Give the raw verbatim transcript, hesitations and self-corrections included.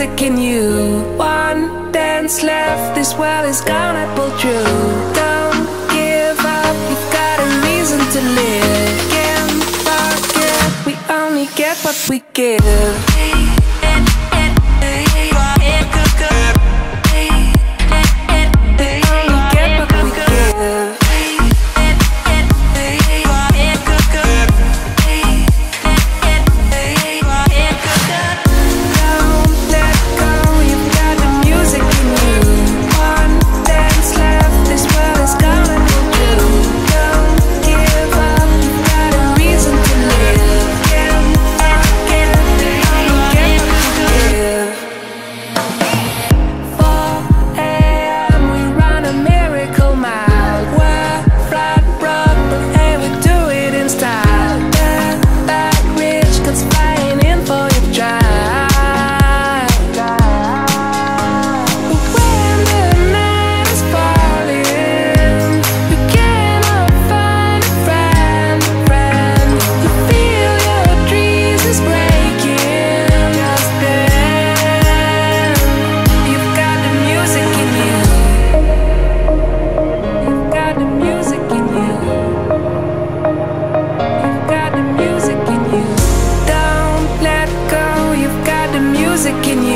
music in you. One dance left, this world is gonna pull through. Don't give up, you've got a reason to live. Can't forget, we only get what we give. Music in you.